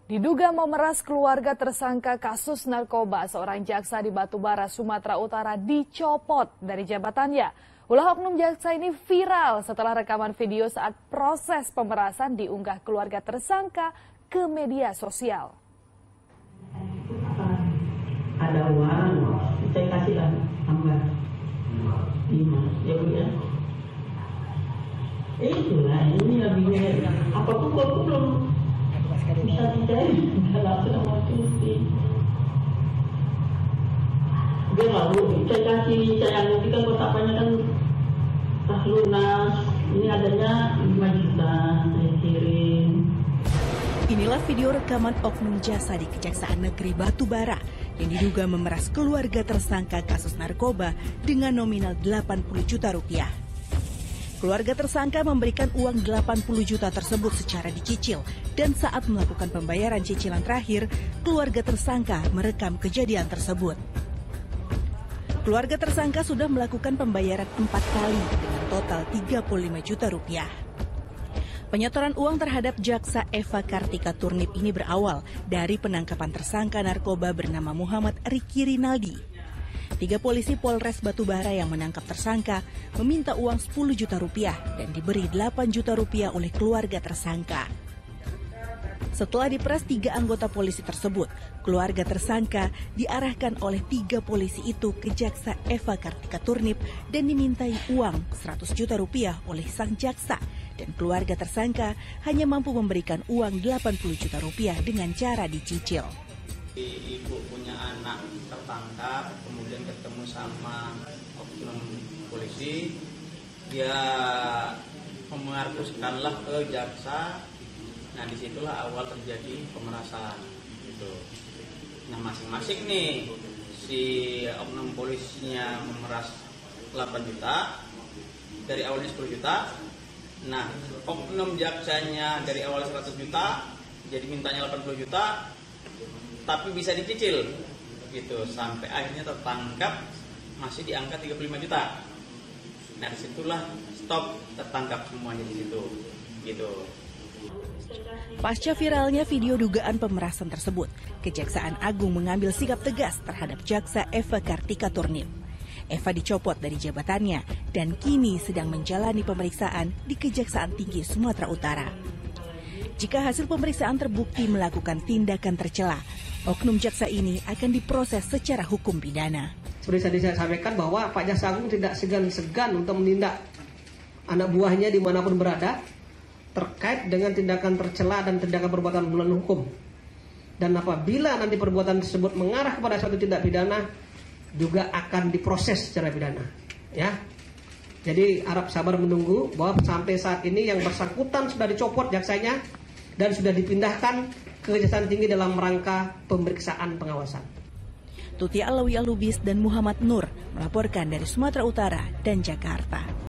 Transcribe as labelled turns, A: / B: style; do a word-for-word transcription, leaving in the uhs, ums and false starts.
A: Diduga memeras keluarga tersangka kasus narkoba, seorang jaksa di Batubara, Sumatera Utara dicopot dari jabatannya. Ulah oknum jaksa ini viral setelah rekaman video saat proses pemerasan diunggah keluarga tersangka ke media sosial.
B: Ada uang, saya kasih lah tambah lima, ya bu ya. Eh, itulah ini lebihnya. Apapun aku belum bisa dicari, kalau sudah mau cuti. Dia nggak bu, saya kasih, saya buktikan kotakannya kan tas lunas. Ini adanya lima juta, saya kirim.
C: Inilah video rekaman oknum jasa di Kejaksaan Negeri Batubara yang diduga memeras keluarga tersangka kasus narkoba dengan nominal delapan puluh juta rupiah. Keluarga tersangka memberikan uang delapan puluh juta tersebut secara dicicil dan saat melakukan pembayaran cicilan terakhir, keluarga tersangka merekam kejadian tersebut. Keluarga tersangka sudah melakukan pembayaran empat kali dengan total tiga puluh lima juta rupiah. Penyetoran uang terhadap jaksa Eva Kartika Turnip ini berawal dari penangkapan tersangka narkoba bernama Muhammad Riki Rinaldi. Tiga polisi Polres Batubara yang menangkap tersangka meminta uang sepuluh juta rupiah dan diberi delapan juta rupiah oleh keluarga tersangka. Setelah diperas tiga anggota polisi tersebut, keluarga tersangka diarahkan oleh tiga polisi itu ke jaksa Eva Kartika Turnip dan dimintai uang seratus juta rupiah oleh sang jaksa, dan keluarga tersangka hanya mampu memberikan uang delapan puluh juta rupiah dengan cara dicicil.
D: Ibu punya anak tertangkap, kemudian ketemu sama oknum polisi, dia mengaruskanlah ke jaksa. Nah, disitulah awal terjadi pemerasan gitu. Nah, masing-masing nih si oknum polisinya memeras delapan juta, dari awalnya sepuluh juta. Nah, oknum jaksanya dari awal seratus juta, jadi mintanya delapan puluh juta, tapi bisa dicicil gitu sampai akhirnya tertangkap masih di angka tiga puluh lima juta. Nah, disitulah stop, tertangkap semuanya di situ gitu.
C: Pasca viralnya video dugaan pemerasan tersebut, Kejaksaan Agung mengambil sikap tegas terhadap jaksa Eva Kartika Turnip. Eva dicopot dari jabatannya dan kini sedang menjalani pemeriksaan di Kejaksaan Tinggi Sumatera Utara. Jika hasil pemeriksaan terbukti melakukan tindakan tercela, oknum jaksa ini akan diproses secara hukum pidana.
E: Seperti tadi saya sampaikan bahwa Pak Jaksa Agung tidak segan-segan untuk menindak anak buahnya dimanapun berada terkait dengan tindakan tercela dan tindakan perbuatan melawan hukum. Dan apabila nanti perbuatan tersebut mengarah kepada suatu tindak pidana, juga akan diproses secara pidana. Ya, jadi harap sabar menunggu bahwa sampai saat ini yang bersangkutan sudah dicopot jaksanya dan sudah dipindahkan ke Kejaksaan Tinggi dalam rangka pemeriksaan pengawasan.
C: Tuti Alawi Alubis dan Muhammad Nur melaporkan dari Sumatera Utara dan Jakarta.